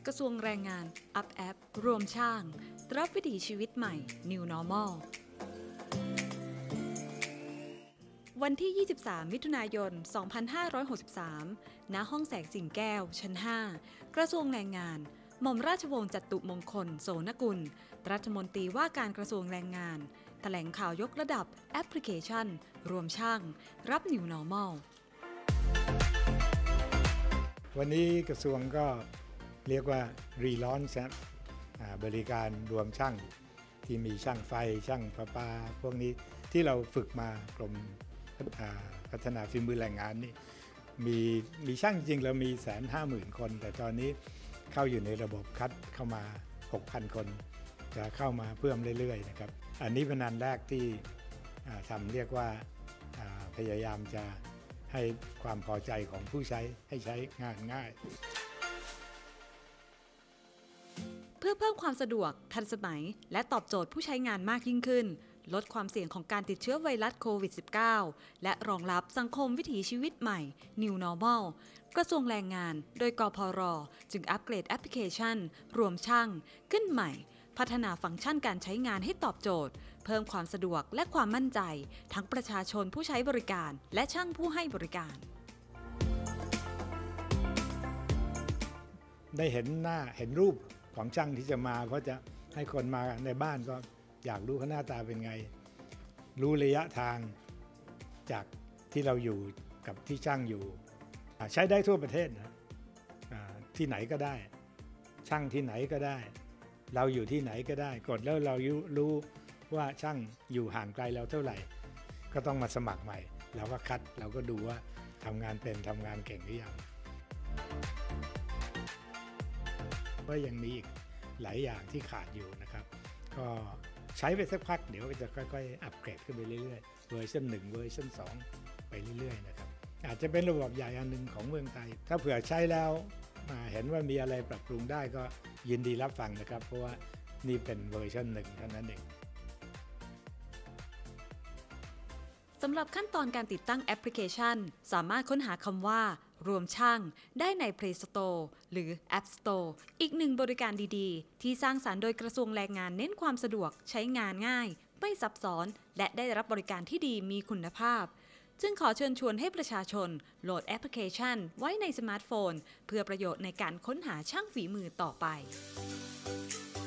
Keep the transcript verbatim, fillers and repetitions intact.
กระทรวงแรงงานอัพแอปรวมช่างรับวิถีชีวิตใหม่ New Normal วันที่ ยี่สิบสาม มิถุนายน สองพันห้าร้อยหกสิบสาม ณ ห้องแสงสิงแก้ว ชั้น ห้า กระทรวงแรงงาน หม่อมราชวงศ์จตุมงคล โสนกุล รัฐมนตรีว่าการกระทรวงแรงงานแถลงข่าวยกระดับแอปพลิเคชันรวมช่างรับ New Normal วันนี้กระทรวงก็เรียกว่ารีลอนซ์บริการรวมช่างที่มีช่างไฟช่างประปาพวกนี้ที่เราฝึกมากรมพัฒนาฝีมือแรงงานนี่มีมีช่างจริงเรามีแสนห้าหมื่นคนแต่ตอนนี้เข้าอยู่ในระบบคัดเข้ามา หกพัน คนจะเข้ามาเพิ่มเรื่อยๆนะครับอันนี้เป็นอันแรกที่ทำเรียกว่าพยายามจะให้ความพอใจของผู้ใช้ให้ใช้งานง่ายเพื่อเพิ่มความสะดวกทันสมัยและตอบโจทย์ผู้ใช้งานมากยิ่งขึ้นลดความเสี่ยงของการติดเชื้อไวรัสโควิด สิบเก้า และรองรับสังคมวิถีชีวิตใหม่ New Normal กระทรวงแรงงานโดยกพร.จึงอัปเกรดแอปพลิเคชันรวมช่างขึ้นใหม่พัฒนาฟังก์ชันการใช้งานให้ตอบโจทย์เพิ่มความสะดวกและความมั่นใจทั้งประชาชนผู้ใช้บริการและช่างผู้ให้บริการได้เห็นหน้าเห็นรูปของช่างที่จะมาเพราะจะให้คนมาในบ้านก็อยากรู้เขาหน้าตาเป็นไงรู้ระยะทางจากที่เราอยู่กับที่ช่างอยู่ใช้ได้ทั่วประเทศนะที่ไหนก็ได้ช่างที่ไหนก็ได้เราอยู่ที่ไหนก็ได้กดแล้วเรารู้ว่าช่างอยู่ห่างไกลเราเท่าไหร่ก็ต้องมาสมัครใหม่เราก็คัดเราก็ดูว่าทำงานเป็นทำงานเก่งหรือยังก็ยังมีอีกหลายอย่างที่ขาดอยู่นะครับก็ใช้ไปสักพักเดี๋ยวจะค่อยๆอัปเกรดขึ้นไปเรื่อยๆเวอร์ชันหนึ่งเวอร์ชันสองไปเรื่อยๆนะครับอาจจะเป็นระบบใหญ่อันหนึ่งของเมืองไทยถ้าเผื่อใช้แล้วเห็นว่ามีอะไรปรับปรุงได้ก็ยินดีรับฟังนะครับเพราะว่านี่เป็นเวอร์ชันหนึ่งเท่านั้นเองสำหรับขั้นตอนการติดตั้งแอปพลิเคชันสามารถค้นหาคำว่ารวมช่างได้ใน Play Store หรือ App Store อีกหนึ่งบริการดีๆที่สร้างสรรค์โดยกระทรวงแรงงานเน้นความสะดวกใช้งานง่ายไม่ซับซ้อนและได้รับบริการที่ดีมีคุณภาพจึงขอเชิญชวนให้ประชาชนโหลดแอปพลิเคชันไว้ในสมาร์ทโฟนเพื่อประโยชน์ในการค้นหาช่างฝีมือต่อไป